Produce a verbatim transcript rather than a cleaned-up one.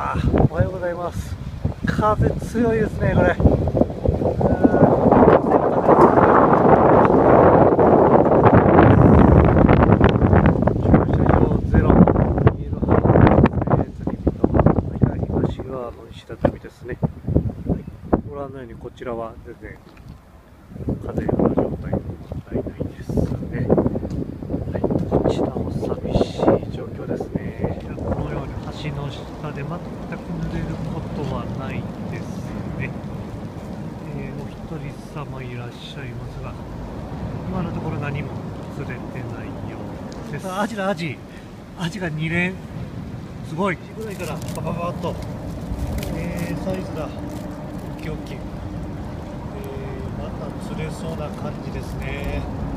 わー、おはようございます。風強いですね、これ。ご覧のようにこちらは全然風の状態も問題ないですね。はい、こちらも寂しい状況ですね。このように橋の下で全く濡れることはないですね。えー、お一人様いらっしゃいますが、今のところ何も釣れてないようです。アジだ、アジアジがに連、すごいぐらいからバババッと、えー、サイズだ。大きい大きい、えー、また釣れそうな感じですね。